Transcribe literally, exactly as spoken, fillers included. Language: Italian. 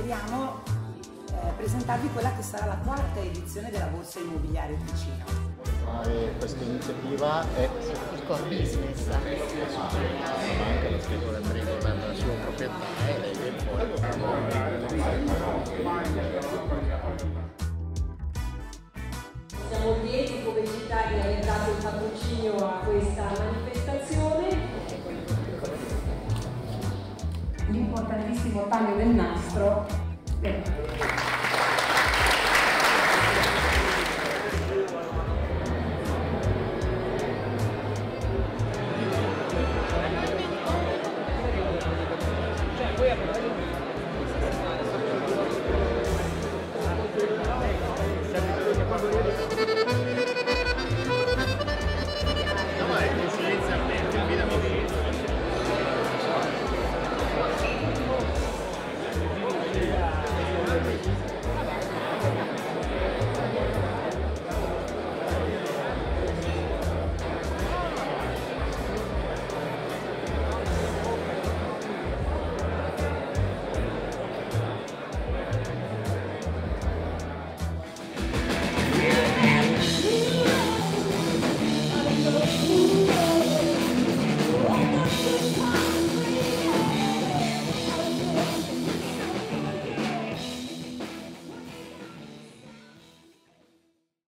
desideriamo eh, presentarvi quella che sarà la quarta edizione della Borsa Immobiliare Ticino. E questa iniziativa è il core business, anche lo scrittore agricola nella sua proprietà e lei viene fuori. Siamo lieti come città di aver dato il patrocinio a questa manifestazione. L'importantissimo taglio del nastro.